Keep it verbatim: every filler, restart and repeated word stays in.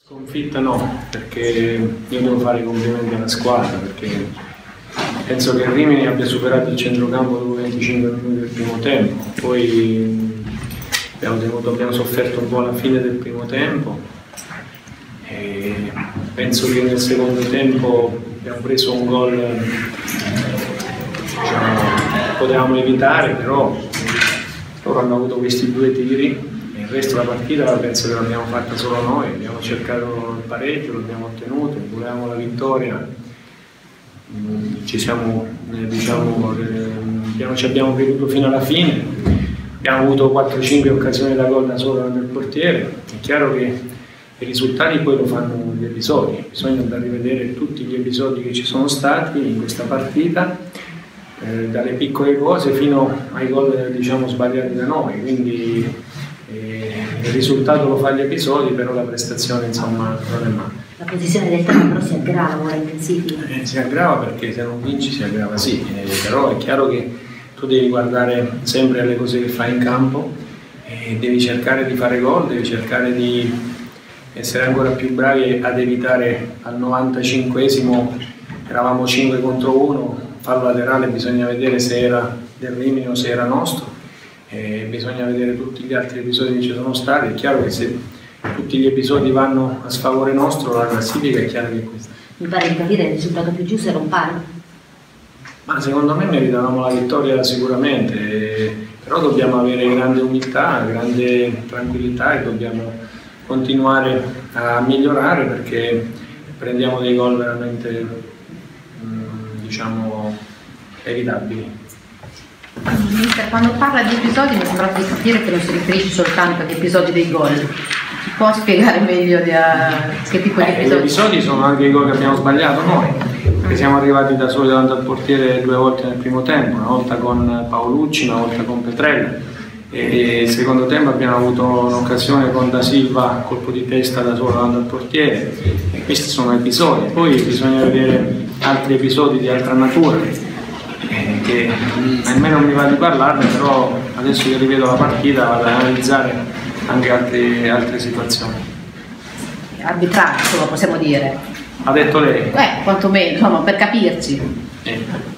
Sconfitta no, perché io devo fare i complimenti alla squadra, perché penso che il Rimini abbia superato il centrocampo dopo venticinque minuti del primo tempo, poi abbiamo, tenuto, abbiamo sofferto un po' alla fine del primo tempo e penso che nel secondo tempo abbiamo preso un gol diciamo, potevamo evitare, però loro hanno avuto questi due tiri. Il resto della partita penso che l'abbiamo fatta solo noi, abbiamo cercato il pareggio, l'abbiamo ottenuto, volevamo la vittoria, ci, siamo, diciamo, ci abbiamo creduto fino alla fine, abbiamo avuto quattro cinque occasioni da gol da solo nel portiere. È chiaro che i risultati poi lo fanno gli episodi, bisogna andare a rivedere tutti gli episodi che ci sono stati in questa partita, eh, dalle piccole cose fino ai gol diciamo, sbagliati da noi. Quindi, il risultato lo fa gli episodi, però la prestazione insomma non è male. La posizione del campo però si aggrava, ora intensifica. Eh, si aggrava perché se non vinci si aggrava sì, eh, però è chiaro che tu devi guardare sempre alle cose che fai in campo e devi cercare di fare gol, devi cercare di essere ancora più bravi ad evitare al novantacinquesimo, eravamo cinque contro uno, fallo laterale, bisogna vedere se era del Rimini o se era nostro. E bisogna vedere tutti gli altri episodi che ci sono stati. È chiaro che se tutti gli episodi vanno a sfavore nostro, la classifica è chiara che è questa. Mi pare di capire il risultato più giusto era un pari? Ma secondo me meritavamo la vittoria sicuramente, però dobbiamo avere grande umiltà, grande tranquillità e dobbiamo continuare a migliorare perché prendiamo dei gol veramente diciamo evitabili. Mister, quando parla di episodi mi sembra di capire che non si riferisce soltanto agli episodi dei gol. Ci può spiegare meglio di, uh, che tipo di episodi? Eh, gli episodi sono anche i gol che abbiamo sbagliato noi, perché siamo arrivati da soli davanti al portiere due volte nel primo tempo, una volta con Paolucci, una volta con Petrella. E il secondo tempo abbiamo avuto un'occasione con Da Silva, colpo di testa da solo davanti al portiere. E questi sono episodi, poi bisogna vedere altri episodi di altra natura. Che a me non mi va di parlarne, però adesso che rivedo la partita vado ad analizzare anche altre, altre situazioni. Arbitraggio, possiamo dire. Ha detto lei? Eh, quantomeno, insomma, per capirci. Eh.